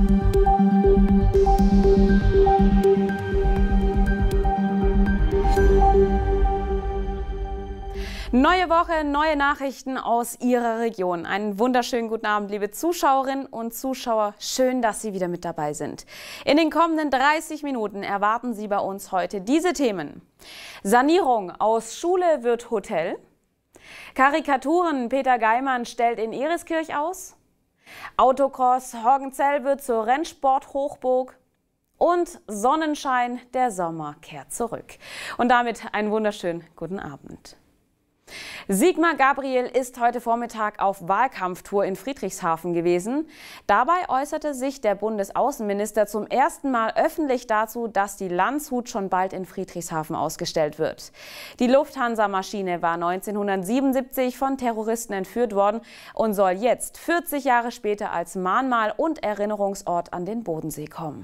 Neue Woche, neue Nachrichten aus Ihrer Region. Einen wunderschönen guten Abend, liebe Zuschauerinnen und Zuschauer. Schön, dass Sie wieder mit dabei sind. In den kommenden 30 Minuten erwarten Sie bei uns heute diese Themen. Sanierung aus Schule wird Hotel. Karikaturen Peter Geimann stellt in Eriskirch aus. Autocross Horgenzell wird zur Rennsport-Hochburg. Und Sonnenschein, der Sommer kehrt zurück. Und damit einen wunderschönen guten Abend. Sigmar Gabriel ist heute Vormittag auf Wahlkampftour in Friedrichshafen gewesen. Dabei äußerte sich der Bundesaußenminister zum ersten Mal öffentlich dazu, dass die Landshut schon bald in Friedrichshafen ausgestellt wird. Die Lufthansa-Maschine war 1977 von Terroristen entführt worden und soll jetzt 40 Jahre später als Mahnmal und Erinnerungsort an den Bodensee kommen.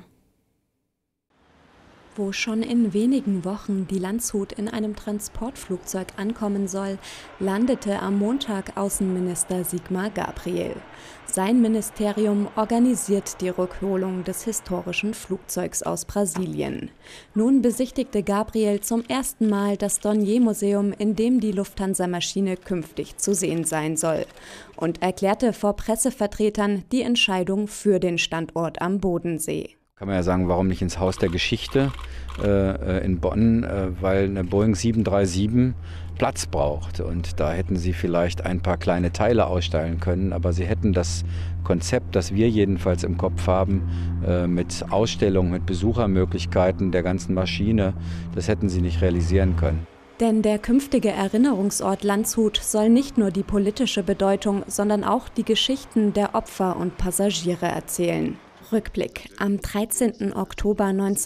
Wo schon in wenigen Wochen die Landshut in einem Transportflugzeug ankommen soll, landete am Montag Außenminister Sigmar Gabriel. Sein Ministerium organisiert die Rückholung des historischen Flugzeugs aus Brasilien. Nun besichtigte Gabriel zum ersten Mal das Dornier-Museum, in dem die Lufthansa-Maschine künftig zu sehen sein soll, und erklärte vor Pressevertretern die Entscheidung für den Standort am Bodensee. Kann man ja sagen, warum nicht ins Haus der Geschichte in Bonn, weil eine Boeing 737 Platz braucht. Und da hätten sie vielleicht ein paar kleine Teile ausstellen können, aber sie hätten das Konzept, das wir jedenfalls im Kopf haben, mit Ausstellungen, mit Besuchermöglichkeiten der ganzen Maschine, das hätten sie nicht realisieren können. Denn der künftige Erinnerungsort Landshut soll nicht nur die politische Bedeutung, sondern auch die Geschichten der Opfer und Passagiere erzählen. Rückblick. Am 13. Oktober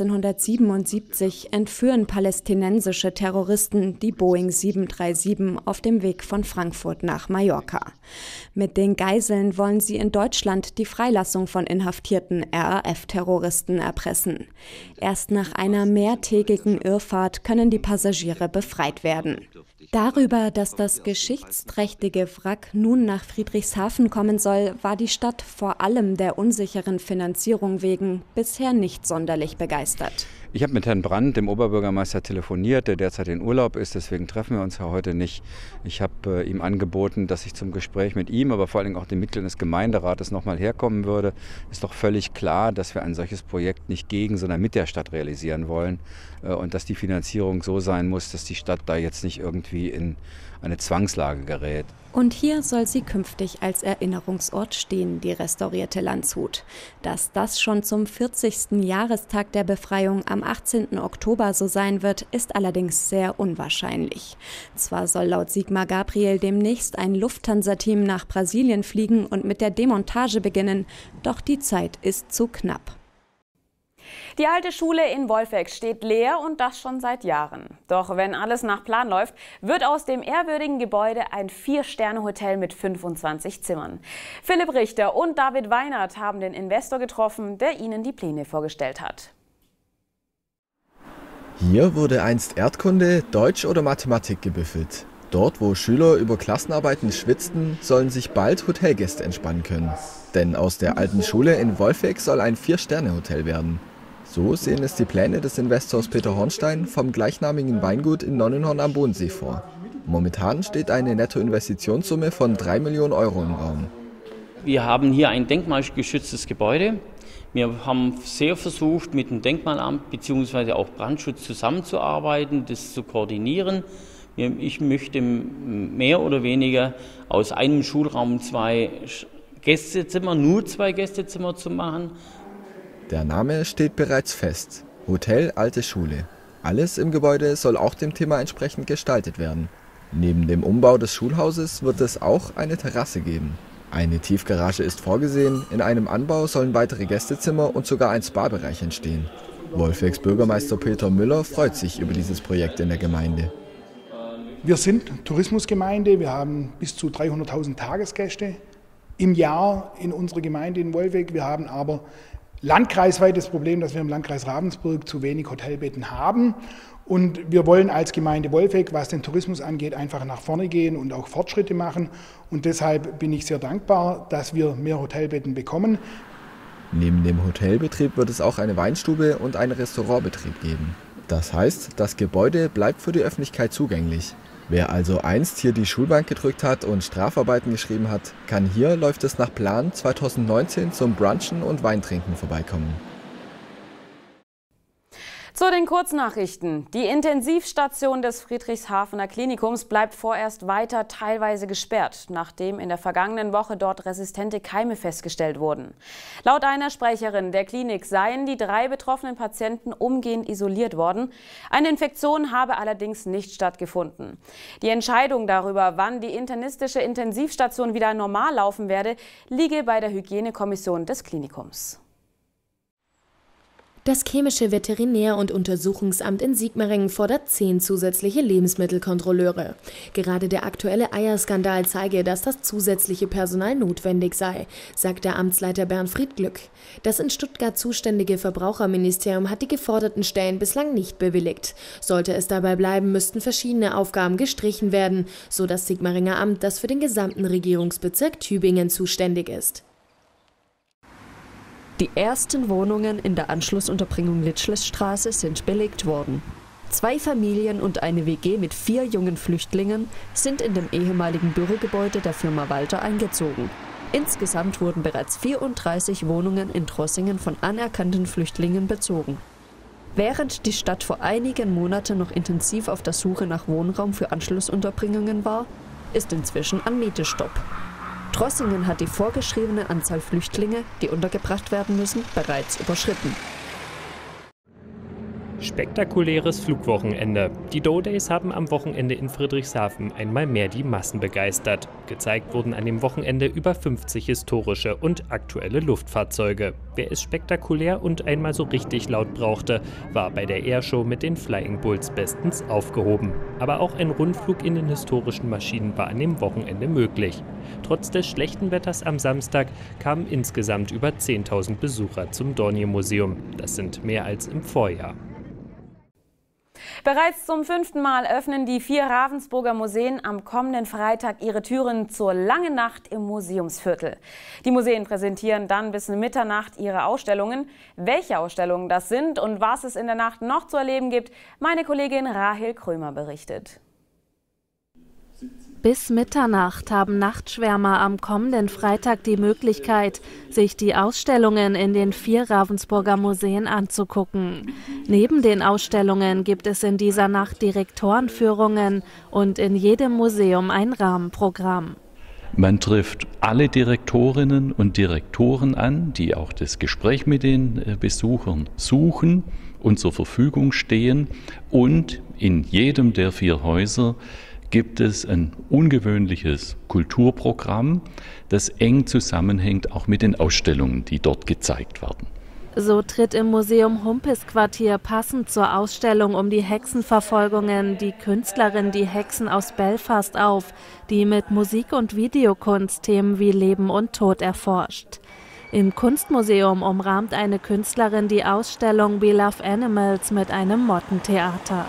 1977 entführen palästinensische Terroristen die Boeing 737 auf dem Weg von Frankfurt nach Mallorca. Mit den Geiseln wollen sie in Deutschland die Freilassung von inhaftierten RAF-Terroristen erpressen. Erst nach einer mehrtägigen Irrfahrt können die Passagiere befreit werden. Darüber, dass das geschichtsträchtige Wrack nun nach Friedrichshafen kommen soll, war die Stadt vor allem der unsicheren Finanzierung wegen bisher nicht sonderlich begeistert. Ich habe mit Herrn Brandt, dem Oberbürgermeister, telefoniert, der derzeit in Urlaub ist, deswegen treffen wir uns ja heute nicht. Ich habe ihm angeboten, dass ich zum Gespräch mit ihm, aber vor allem auch den Mitgliedern des Gemeinderates nochmal herkommen würde. Ist doch völlig klar, dass wir ein solches Projekt nicht gegen, sondern mit der Stadt realisieren wollen und dass die Finanzierung so sein muss, dass die Stadt da jetzt nicht irgendwie in eine Zwangslage gerät. Und hier soll sie künftig als Erinnerungsort stehen, die restaurierte Landshut. Dass das schon zum 40. Jahrestag der Befreiung am 18. Oktober so sein wird, ist allerdings sehr unwahrscheinlich. Zwar soll laut Sigmar Gabriel demnächst ein Lufthansa-Team nach Brasilien fliegen und mit der Demontage beginnen, doch die Zeit ist zu knapp. Die alte Schule in Wolfegg steht leer und das schon seit Jahren. Doch wenn alles nach Plan läuft, wird aus dem ehrwürdigen Gebäude ein 4-Sterne-Hotel mit 25 Zimmern. Philipp Richter und David Weinert haben den Investor getroffen, der ihnen die Pläne vorgestellt hat. Hier wurde einst Erdkunde, Deutsch oder Mathematik gebüffelt. Dort, wo Schüler über Klassenarbeiten schwitzten, sollen sich bald Hotelgäste entspannen können. Denn aus der alten Schule in Wolfegg soll ein 4-Sterne-Hotel werden. So sehen es die Pläne des Investors Peter Hornstein vom gleichnamigen Weingut in Nonnenhorn am Bodensee vor. Momentan steht eine Nettoinvestitionssumme von 3 Millionen Euro im Raum. Wir haben hier ein denkmalgeschütztes Gebäude. Wir haben sehr versucht, mit dem Denkmalamt bzw. auch Brandschutz zusammenzuarbeiten, das zu koordinieren. Ich möchte mehr oder weniger aus einem Schulraum 2 Gästezimmer, nur 2 Gästezimmer zu machen. Der Name steht bereits fest. Hotel Alte Schule. Alles im Gebäude soll auch dem Thema entsprechend gestaltet werden. Neben dem Umbau des Schulhauses wird es auch eine Terrasse geben. Eine Tiefgarage ist vorgesehen, in einem Anbau sollen weitere Gästezimmer und sogar ein Spa-Bereich entstehen. Wolfeggs Bürgermeister Peter Müller freut sich über dieses Projekt in der Gemeinde. Wir sind Tourismusgemeinde, wir haben bis zu 300.000 Tagesgäste im Jahr in unserer Gemeinde in Wolfegg. Wir haben aber landkreisweit das Problem, dass wir im Landkreis Ravensburg zu wenig Hotelbetten haben. Und wir wollen als Gemeinde Wolfegg, was den Tourismus angeht, einfach nach vorne gehen und auch Fortschritte machen. Und deshalb bin ich sehr dankbar, dass wir mehr Hotelbetten bekommen. Neben dem Hotelbetrieb wird es auch eine Weinstube und einen Restaurantbetrieb geben. Das heißt, das Gebäude bleibt für die Öffentlichkeit zugänglich. Wer also einst hier die Schulbank gedrückt hat und Strafarbeiten geschrieben hat, kann hier, läuft es nach Plan, 2019 zum Brunchen und Weintrinken vorbeikommen. Zu den Kurznachrichten. Die Intensivstation des Friedrichshafener Klinikums bleibt vorerst weiter teilweise gesperrt, nachdem in der vergangenen Woche dort resistente Keime festgestellt wurden. Laut einer Sprecherin der Klinik seien die 3 betroffenen Patienten umgehend isoliert worden. Eine Infektion habe allerdings nicht stattgefunden. Die Entscheidung darüber, wann die internistische Intensivstation wieder normal laufen werde, liege bei der Hygienekommission des Klinikums. Das Chemische Veterinär- und Untersuchungsamt in Sigmaringen fordert 10 zusätzliche Lebensmittelkontrolleure. Gerade der aktuelle Eierskandal zeige, dass das zusätzliche Personal notwendig sei, sagt der Amtsleiter Bernd Friedglück. Das in Stuttgart zuständige Verbraucherministerium hat die geforderten Stellen bislang nicht bewilligt. Sollte es dabei bleiben, müssten verschiedene Aufgaben gestrichen werden, so das Sigmaringer Amt, das für den gesamten Regierungsbezirk Tübingen zuständig ist. Die ersten Wohnungen in der Anschlussunterbringung Litschlesstraße sind belegt worden. 2 Familien und eine WG mit 4 jungen Flüchtlingen sind in dem ehemaligen Bürogebäude der Firma Walter eingezogen. Insgesamt wurden bereits 34 Wohnungen in Trossingen von anerkannten Flüchtlingen bezogen. Während die Stadt vor einigen Monaten noch intensiv auf der Suche nach Wohnraum für Anschlussunterbringungen war, ist inzwischen ein Mietestopp. Trossingen hat die vorgeschriebene Anzahl Flüchtlinge, die untergebracht werden müssen, bereits überschritten. Spektakuläres Flugwochenende. Die Do-Days haben am Wochenende in Friedrichshafen einmal mehr die Massen begeistert. Gezeigt wurden an dem Wochenende über 50 historische und aktuelle Luftfahrzeuge. Wer es spektakulär und einmal so richtig laut brauchte, war bei der Airshow mit den Flying Bulls bestens aufgehoben. Aber auch ein Rundflug in den historischen Maschinen war an dem Wochenende möglich. Trotz des schlechten Wetters am Samstag kamen insgesamt über 10.000 Besucher zum Dornier-Museum. Das sind mehr als im Vorjahr. Bereits zum 5. Mal öffnen die 4 Ravensburger Museen am kommenden Freitag ihre Türen zur Langen Nacht im Museumsviertel. Die Museen präsentieren dann bis Mitternacht ihre Ausstellungen. Welche Ausstellungen das sind und was es in der Nacht noch zu erleben gibt, meine Kollegin Rahel Krömer berichtet. Bis Mitternacht haben Nachtschwärmer am kommenden Freitag die Möglichkeit, sich die Ausstellungen in den 4 Ravensburger Museen anzugucken. Neben den Ausstellungen gibt es in dieser Nacht Direktorenführungen und in jedem Museum ein Rahmenprogramm. Man trifft alle Direktorinnen und Direktoren an, die auch das Gespräch mit den Besuchern suchen und zur Verfügung stehen. Und in jedem der 4 Häuser gibt es ein ungewöhnliches Kulturprogramm, das eng zusammenhängt auch mit den Ausstellungen, die dort gezeigt werden. So tritt im Museum Humpis-Quartier passend zur Ausstellung um die Hexenverfolgungen die Künstlerin Die Hexen aus Belfast auf, die mit Musik- und Videokunst Themen wie Leben und Tod erforscht. Im Kunstmuseum umrahmt eine Künstlerin die Ausstellung We Love Animals mit einem Mottentheater.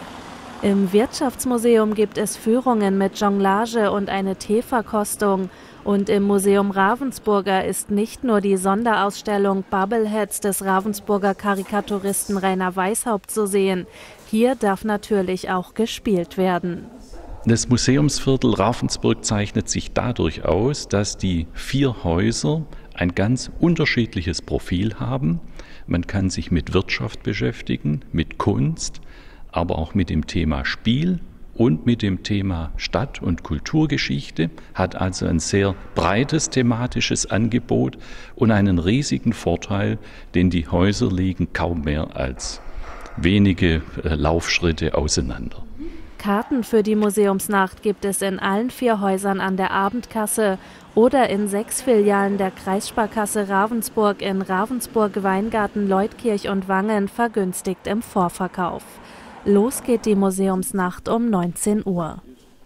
Im Wirtschaftsmuseum gibt es Führungen mit Jonglage und eine Teeverkostung. Und im Museum Ravensburger ist nicht nur die Sonderausstellung Bubbleheads des Ravensburger Karikaturisten Rainer Weishaupt zu sehen. Hier darf natürlich auch gespielt werden. Das Museumsviertel Ravensburg zeichnet sich dadurch aus, dass die 4 Häuser ein ganz unterschiedliches Profil haben. Man kann sich mit Wirtschaft beschäftigen, mit Kunst, aber auch mit dem Thema Spiel und mit dem Thema Stadt- und Kulturgeschichte, hat also ein sehr breites thematisches Angebot und einen riesigen Vorteil, denn die Häuser liegen kaum mehr als wenige Laufschritte auseinander. Karten für die Museumsnacht gibt es in allen 4 Häusern an der Abendkasse oder in 6 Filialen der Kreissparkasse Ravensburg in Ravensburg, Weingarten, Leutkirch und Wangen vergünstigt im Vorverkauf. Los geht die Museumsnacht um 19 Uhr.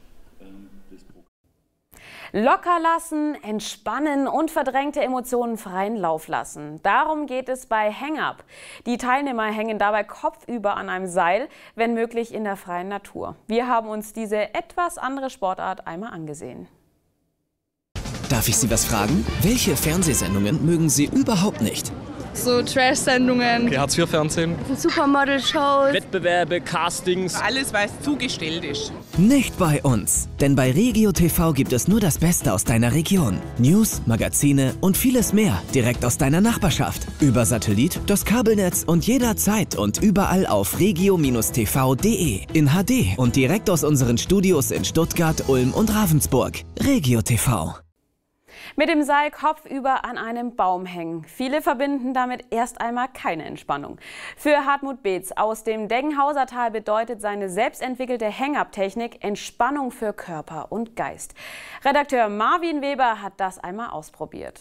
Locker lassen, entspannen und verdrängte Emotionen freien Lauf lassen. Darum geht es bei Hang Up. Die Teilnehmer hängen dabei kopfüber an einem Seil, wenn möglich in der freien Natur. Wir haben uns diese etwas andere Sportart einmal angesehen. Darf ich Sie was fragen? Welche Fernsehsendungen mögen Sie überhaupt nicht? So Trash-Sendungen. Hartz-IV-Fernsehen. Supermodel-Shows. Wettbewerbe, Castings. Alles, was zugestellt ist. Nicht bei uns, denn bei Regio TV gibt es nur das Beste aus deiner Region. News, Magazine und vieles mehr direkt aus deiner Nachbarschaft. Über Satellit, das Kabelnetz und jederzeit und überall auf regio-tv.de. In HD und direkt aus unseren Studios in Stuttgart, Ulm und Ravensburg. Regio TV. Mit dem Seil kopfüber an einem Baum hängen. Viele verbinden damit erst einmal keine Entspannung. Für Hartmut Beetz aus dem Deggenhauser Tal bedeutet seine selbstentwickelte Hang-Up-Technik Entspannung für Körper und Geist. Redakteur Marvin Weber hat das einmal ausprobiert.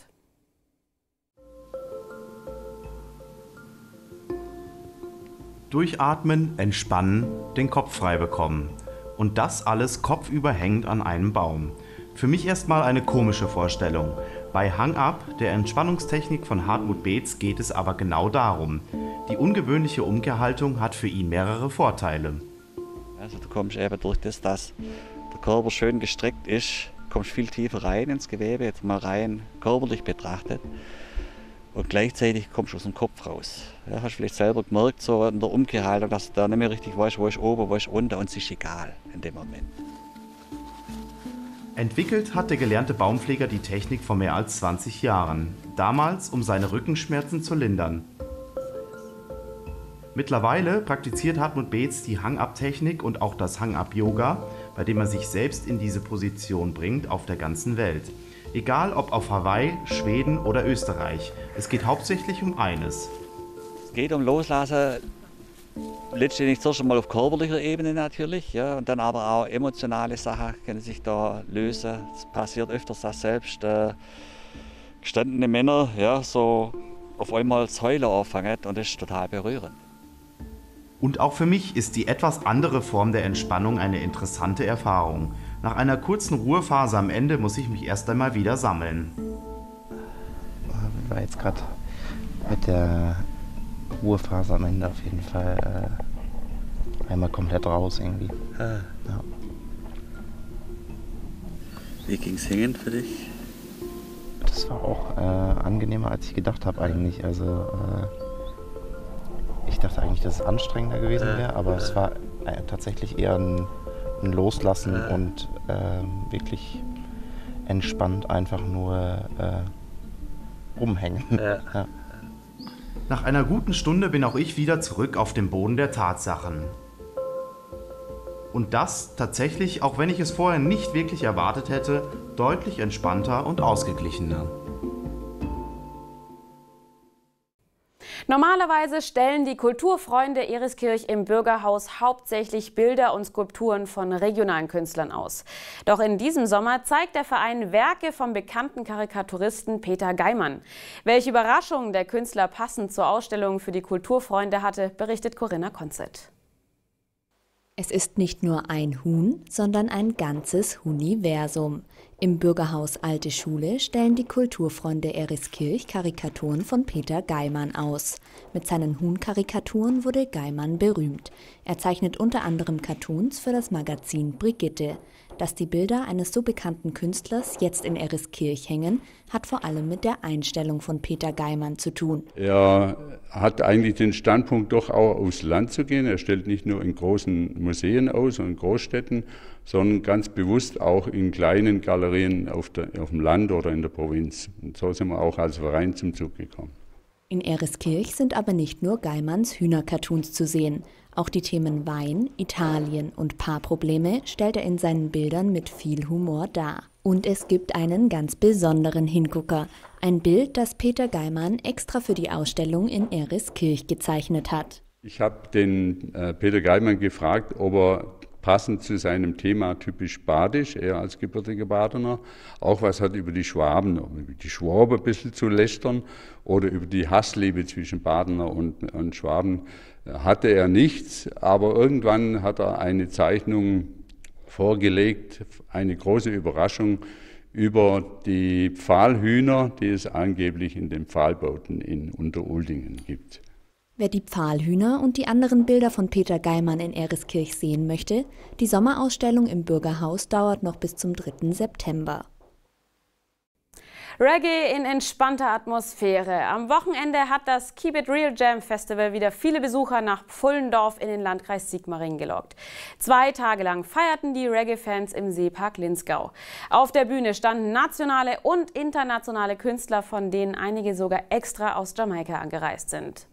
Durchatmen, entspannen, den Kopf frei bekommen. Und das alles kopfüber hängend an einem Baum. Für mich erstmal eine komische Vorstellung. Bei Hang-Up, der Entspannungstechnik von Hartmut Beetz, geht es aber genau darum. Die ungewöhnliche Umkehrhaltung hat für ihn mehrere Vorteile. Also du kommst eben durch das, dass der Körper schön gestreckt ist, kommst viel tiefer rein ins Gewebe, jetzt mal rein körperlich betrachtet. Und gleichzeitig kommst du aus dem Kopf raus. Ja, hast du vielleicht selber gemerkt, so in der Umkehrhaltung, dass du da nicht mehr richtig weißt, wo ist oben, wo ist unten, und es ist egal in dem Moment. Entwickelt hat der gelernte Baumpfleger die Technik vor mehr als 20 Jahren. Damals, um seine Rückenschmerzen zu lindern. Mittlerweile praktiziert Hartmut Beetz die Hang-Up-Technik und auch das Hang-Up-Yoga, bei dem er sich selbst in diese Position bringt, auf der ganzen Welt. Egal ob auf Hawaii, Schweden oder Österreich, es geht hauptsächlich um eines. Es geht um Loslassen, letztendlich zuerst einmal auf körperlicher Ebene natürlich, ja, und dann aber auch emotionale Sachen können sich da lösen. Es passiert öfters, dass selbst gestandene Männer ja, so auf einmal das Heulen anfangen, und das ist total berührend. Und auch für mich ist die etwas andere Form der Entspannung eine interessante Erfahrung. Nach einer kurzen Ruhephase am Ende muss ich mich erst einmal wieder sammeln. Ich war jetzt gerade mit der Ruhephase am Ende auf jeden Fall einmal komplett raus irgendwie. Ja. Wie ging's hängen für dich? Das war auch angenehmer, als ich gedacht habe eigentlich. Also ich dachte eigentlich, dass es anstrengender gewesen wäre, aber es war tatsächlich eher ein Loslassen und wirklich entspannt einfach nur rumhängen. Ja. Nach einer guten Stunde bin auch ich wieder zurück auf dem Boden der Tatsachen. Und das tatsächlich, auch wenn ich es vorher nicht wirklich erwartet hätte, deutlich entspannter und ausgeglichener. Normalerweise stellen die Kulturfreunde Eriskirch im Bürgerhaus hauptsächlich Bilder und Skulpturen von regionalen Künstlern aus. Doch in diesem Sommer zeigt der Verein Werke vom bekannten Karikaturisten Peter Geimann. Welche Überraschungen der Künstler passend zur Ausstellung für die Kulturfreunde hatte, berichtet Corinna Konzett. Es ist nicht nur ein Huhn, sondern ein ganzes Huniversum. Im Bürgerhaus Alte Schule stellen die Kulturfreunde Eriskirch Karikaturen von Peter Geimann aus. Mit seinen Huhn-Karikaturen wurde Geimann berühmt. Er zeichnet unter anderem Cartoons für das Magazin Brigitte. Dass die Bilder eines so bekannten Künstlers jetzt in Eriskirch hängen, hat vor allem mit der Einstellung von Peter Geimann zu tun. Er hat eigentlich den Standpunkt, doch auch aufs Land zu gehen. Er stellt nicht nur in großen Museen aus und in Großstädten, sondern ganz bewusst auch in kleinen Galerien auf dem Land oder in der Provinz. Und so sind wir auch als Verein zum Zug gekommen. In Eriskirch sind aber nicht nur Geimanns Hühner-Cartoons zu sehen. Auch die Themen Wein, Italien und Paarprobleme stellt er in seinen Bildern mit viel Humor dar. Und es gibt einen ganz besonderen Hingucker. Ein Bild, das Peter Geimann extra für die Ausstellung in Eriskirch gezeichnet hat. Ich habe den Peter Geimann gefragt, ob er passend zu seinem Thema typisch badisch, er als gebürtiger Badener, auch was hat über die Schwaben, über die Schwaben ein bisschen zu lästern oder über die Hassliebe zwischen Badener und Schwaben hatte er nichts, aber irgendwann hat er eine Zeichnung vorgelegt, eine große Überraschung über die Pfahlhühner, die es angeblich in den Pfahlbauten in Unteruldingen gibt. Wer die Pfahlhühner und die anderen Bilder von Peter Geimann in Eriskirch sehen möchte, die Sommerausstellung im Bürgerhaus dauert noch bis zum 3. September. Reggae in entspannter Atmosphäre. Am Wochenende hat das Keep It Real Jam Festival wieder viele Besucher nach Pfullendorf in den Landkreis Sigmaringen gelockt. 2 Tage lang feierten die Reggae-Fans im Seepark Linzgau. Auf der Bühne standen nationale und internationale Künstler, von denen einige sogar extra aus Jamaika angereist sind.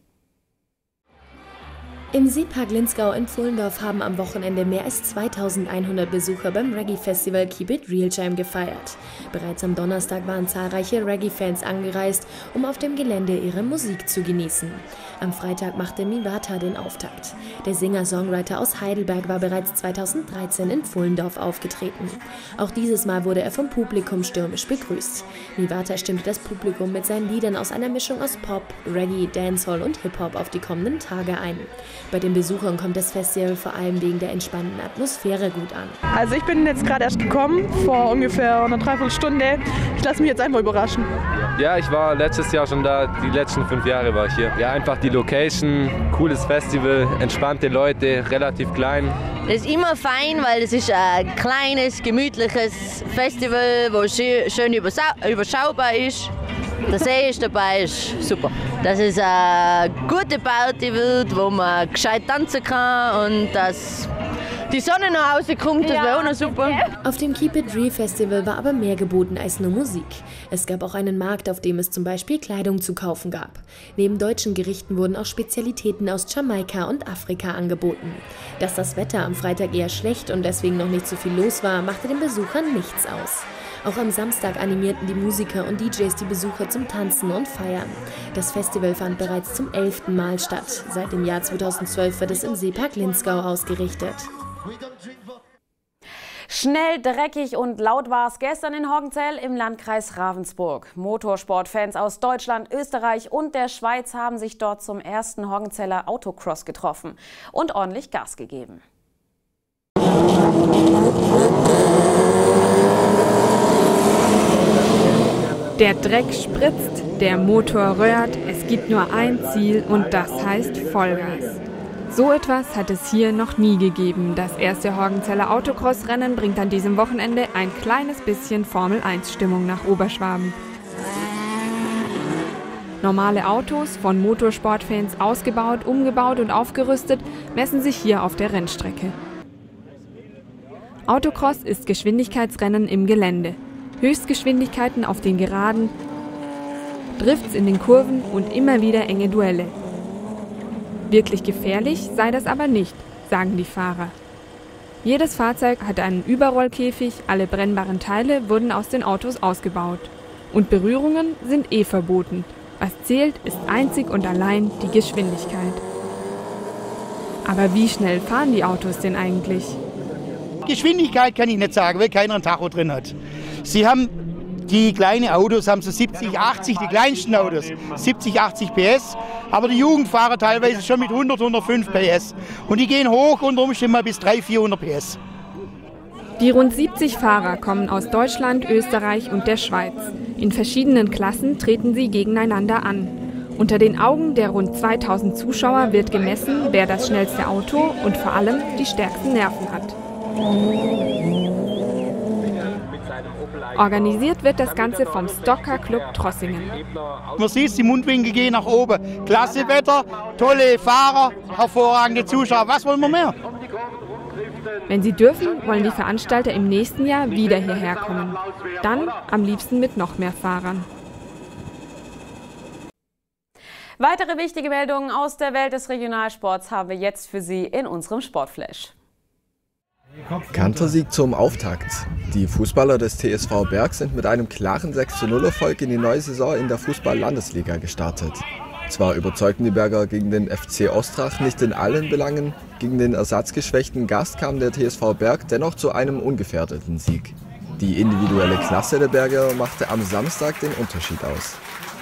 Im Seepark Linzgau in Pfullendorf haben am Wochenende mehr als 2100 Besucher beim Reggae-Festival Keep It Real Jam gefeiert. Bereits am Donnerstag waren zahlreiche Reggae-Fans angereist, um auf dem Gelände ihre Musik zu genießen. Am Freitag machte Mivata den Auftakt. Der Singer-Songwriter aus Heidelberg war bereits 2013 in Pfullendorf aufgetreten. Auch dieses Mal wurde er vom Publikum stürmisch begrüßt. Mivata stimmte das Publikum mit seinen Liedern aus einer Mischung aus Pop, Reggae, Dancehall und Hip-Hop auf die kommenden Tage ein. Bei den Besuchern kommt das Festival vor allem wegen der entspannten Atmosphäre gut an. Also ich bin jetzt gerade erst gekommen, vor ungefähr einer Dreiviertelstunde. Ich lasse mich jetzt einfach überraschen. Ja, ich war letztes Jahr schon da, die letzten 5 Jahre war ich hier. Ja, einfach die Location, cooles Festival, entspannte Leute, relativ klein. Das ist immer fein, weil es ist ein kleines, gemütliches Festival, wo schön überschaubar ist. Der See ist dabei, ist super. Dass es eine gute Party wird, wo man gescheit tanzen kann und dass die Sonne noch rauskommt, das wäre auch noch super. Auf dem Keep It Real Festival war aber mehr geboten als nur Musik. Es gab auch einen Markt, auf dem es zum Beispiel Kleidung zu kaufen gab. Neben deutschen Gerichten wurden auch Spezialitäten aus Jamaika und Afrika angeboten. Dass das Wetter am Freitag eher schlecht und deswegen noch nicht so viel los war, machte den Besuchern nichts aus. Auch am Samstag animierten die Musiker und DJs die Besucher zum Tanzen und Feiern. Das Festival fand bereits zum 11. Mal statt. Seit dem Jahr 2012 wird es im Seepark Linzgau ausgerichtet. Schnell, dreckig und laut war es gestern in Hoggenzell im Landkreis Ravensburg. Motorsportfans aus Deutschland, Österreich und der Schweiz haben sich dort zum ersten Hoggenzeller Autocross getroffen und ordentlich Gas gegeben. Der Dreck spritzt, der Motor röhrt, es gibt nur ein Ziel und das heißt Vollgas. So etwas hat es hier noch nie gegeben. Das erste Hoggenzeller Autocross-Rennen bringt an diesem Wochenende ein kleines bisschen Formel-1-Stimmung nach Oberschwaben. Normale Autos, von Motorsportfans ausgebaut, umgebaut und aufgerüstet, messen sich hier auf der Rennstrecke. Autocross ist Geschwindigkeitsrennen im Gelände. Höchstgeschwindigkeiten auf den Geraden, Drifts in den Kurven und immer wieder enge Duelle. Wirklich gefährlich sei das aber nicht, sagen die Fahrer. Jedes Fahrzeug hat einen Überrollkäfig, alle brennbaren Teile wurden aus den Autos ausgebaut. Und Berührungen sind verboten. Was zählt, ist einzig und allein die Geschwindigkeit. Aber wie schnell fahren die Autos denn eigentlich? Geschwindigkeit kann ich nicht sagen, weil keiner ein Tacho drin hat. Sie haben die kleinen Autos, haben so 70, 80, die kleinsten Autos, 70, 80 PS. Aber die Jugendfahrer teilweise schon mit 100, 105 PS. Und die gehen hoch unter Umständen mal bis 300, 400 PS. Die rund 70 Fahrer kommen aus Deutschland, Österreich und der Schweiz. In verschiedenen Klassen treten sie gegeneinander an. Unter den Augen der rund 2000 Zuschauer wird gemessen, wer das schnellste Auto und vor allem die stärksten Nerven hat. Organisiert wird das Ganze vom Stocker Club Trossingen. Man sieht, die Mundwinkel gehen nach oben. Klasse Wetter, tolle Fahrer, hervorragende Zuschauer. Was wollen wir mehr? Wenn sie dürfen, wollen die Veranstalter im nächsten Jahr wieder hierher kommen. Dann am liebsten mit noch mehr Fahrern. Weitere wichtige Meldungen aus der Welt des Regionalsports haben wir jetzt für Sie in unserem Sportflash. Kantersieg zum Auftakt. Die Fußballer des TSV Berg sind mit einem klaren 6:0-Erfolg in die neue Saison in der Fußball-Landesliga gestartet. Zwar überzeugten die Berger gegen den FC Ostrach nicht in allen Belangen, gegen den ersatzgeschwächten Gast kam der TSV Berg dennoch zu einem ungefährdeten Sieg. Die individuelle Klasse der Berger machte am Samstag den Unterschied aus.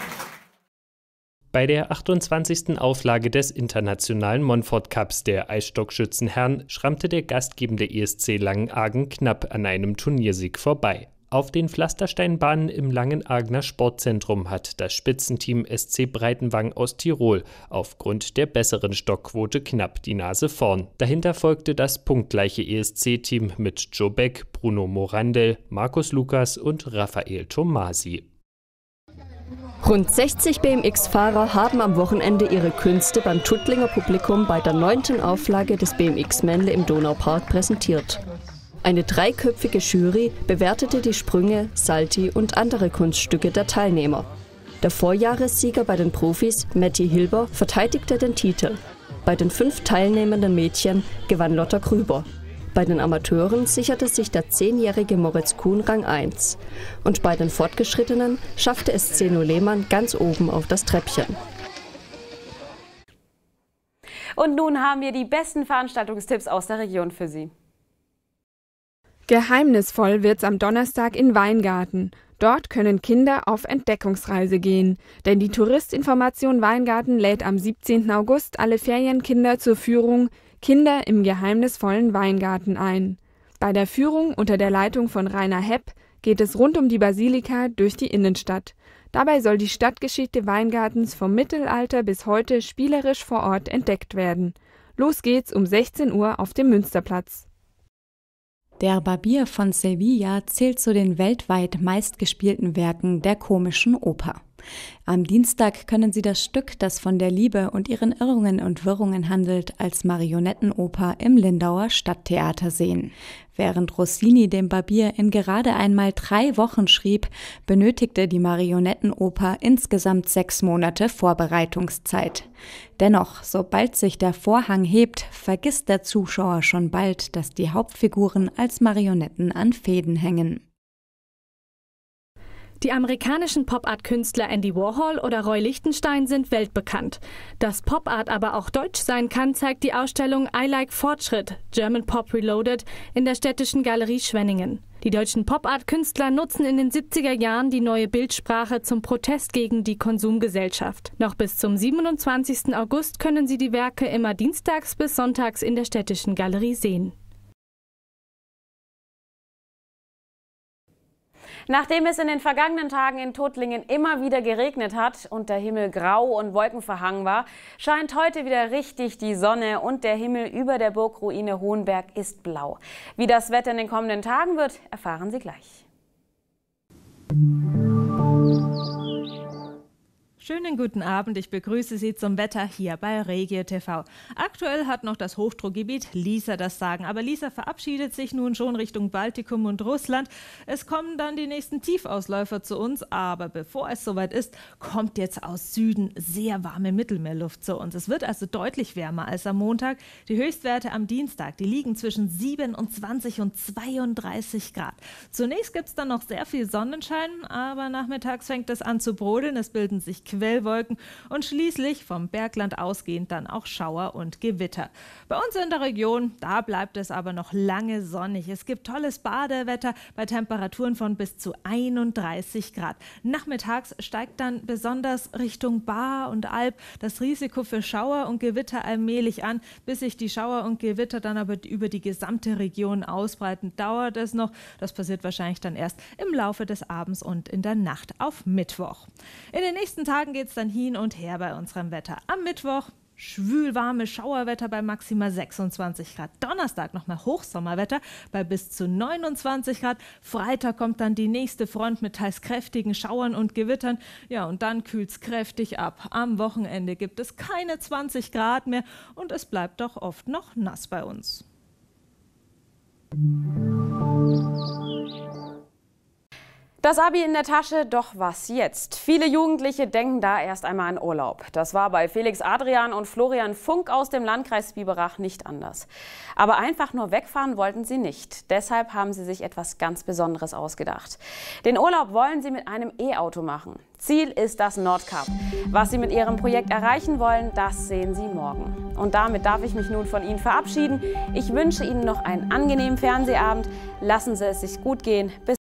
Bei der 28. Auflage des internationalen Monfort Cups der Eisstockschützen Herren schrammte der gastgebende ESC Langenargen knapp an einem Turniersieg vorbei. Auf den Pflastersteinbahnen im Langenargener Sportzentrum hat das Spitzenteam SC Breitenwang aus Tirol aufgrund der besseren Stockquote knapp die Nase vorn. Dahinter folgte das punktgleiche ESC-Team mit Joe Beck, Bruno Morandel, Markus Lukas und Raphael Tomasi. Rund 60 BMX-Fahrer haben am Wochenende ihre Künste beim Tuttlinger Publikum bei der 9. Auflage des BMX-Männle im Donaupark präsentiert. Eine dreiköpfige Jury bewertete die Sprünge, Salti und andere Kunststücke der Teilnehmer. Der Vorjahressieger bei den Profis, Matti Hilber, verteidigte den Titel. Bei den 5 teilnehmenden Mädchen gewann Lotta Grüber. Bei den Amateuren sicherte sich der 10-jährige Moritz Kuhn Rang 1. Und bei den Fortgeschrittenen schaffte es Zeno Lehmann ganz oben auf das Treppchen. Und nun haben wir die besten Veranstaltungstipps aus der Region für Sie. Geheimnisvoll wird's am Donnerstag in Weingarten. Dort können Kinder auf Entdeckungsreise gehen. Denn die Touristinformation Weingarten lädt am 17. August alle Ferienkinder zur Führung Kinder im geheimnisvollen Weingarten ein. Bei der Führung unter der Leitung von Rainer Hepp geht es rund um die Basilika durch die Innenstadt. Dabei soll die Stadtgeschichte Weingartens vom Mittelalter bis heute spielerisch vor Ort entdeckt werden. Los geht's um 16 Uhr auf dem Münsterplatz. Der Barbier von Sevilla zählt zu den weltweit meistgespielten Werken der komischen Oper. Am Dienstag können Sie das Stück, das von der Liebe und ihren Irrungen und Wirrungen handelt, als Marionettenoper im Lindauer Stadttheater sehen. Während Rossini dem Barbier in gerade einmal 3 Wochen schrieb, benötigte die Marionettenoper insgesamt 6 Monate Vorbereitungszeit. Dennoch, sobald sich der Vorhang hebt, vergisst der Zuschauer schon bald, dass die Hauptfiguren als Marionetten an Fäden hängen. Die amerikanischen Pop-Art-Künstler Andy Warhol oder Roy Lichtenstein sind weltbekannt. Dass Pop-Art aber auch deutsch sein kann, zeigt die Ausstellung I Like Fortschritt, German Pop Reloaded in der Städtischen Galerie Schwenningen. Die deutschen Pop-Art-Künstler nutzen in den 70er Jahren die neue Bildsprache zum Protest gegen die Konsumgesellschaft. Noch bis zum 27. August können Sie die Werke immer dienstags bis sonntags in der Städtischen Galerie sehen. Nachdem es in den vergangenen Tagen in Tuttlingen immer wieder geregnet hat und der Himmel grau und wolkenverhangen war, scheint heute wieder richtig die Sonne und der Himmel über der Burgruine Hohenberg ist blau. Wie das Wetter in den kommenden Tagen wird, erfahren Sie gleich. Schönen guten Abend, ich begrüße Sie zum Wetter hier bei Regio TV. Aktuell hat noch das Hochdruckgebiet Lisa das Sagen, aber Lisa verabschiedet sich nun schon Richtung Baltikum und Russland. Es kommen dann die nächsten Tiefausläufer zu uns, aber bevor es soweit ist, kommt jetzt aus Süden sehr warme Mittelmeerluft zu uns. Es wird also deutlich wärmer als am Montag. Die Höchstwerte am Dienstag, die liegen zwischen 27 und 32 Grad. Zunächst gibt es dann noch sehr viel Sonnenschein, aber nachmittags fängt es an zu brodeln. Es bilden sich Quellwolken und schließlich vom Bergland ausgehend dann auch Schauer und Gewitter. Bei uns in der Region, da bleibt es aber noch lange sonnig. Es gibt tolles Badewetter bei Temperaturen von bis zu 31 Grad. Nachmittags steigt dann besonders Richtung Baar und Alb das Risiko für Schauer und Gewitter allmählich an. Bis sich die Schauer und Gewitter dann aber über die gesamte Region ausbreiten, dauert es noch. Das passiert wahrscheinlich dann erst im Laufe des Abends und in der Nacht auf Mittwoch. In den nächsten Tagen geht es dann hin und her bei unserem Wetter. Am Mittwoch schwülwarme Schauerwetter bei maximal 26 Grad. Donnerstag nochmal Hochsommerwetter bei bis zu 29 Grad. Freitag kommt dann die nächste Front mit teils kräftigen Schauern und Gewittern. Ja, und dann kühlt es kräftig ab. Am Wochenende gibt es keine 20 Grad mehr und es bleibt doch oft noch nass bei uns. Das Abi in der Tasche, doch was jetzt? Viele Jugendliche denken da erst einmal an Urlaub. Das war bei Felix Adrian und Florian Funk aus dem Landkreis Biberach nicht anders. Aber einfach nur wegfahren wollten sie nicht. Deshalb haben sie sich etwas ganz Besonderes ausgedacht. Den Urlaub wollen sie mit einem E-Auto machen. Ziel ist das Nordkap. Was sie mit ihrem Projekt erreichen wollen, das sehen Sie morgen. Und damit darf ich mich nun von Ihnen verabschieden. Ich wünsche Ihnen noch einen angenehmen Fernsehabend. Lassen Sie es sich gut gehen. Bis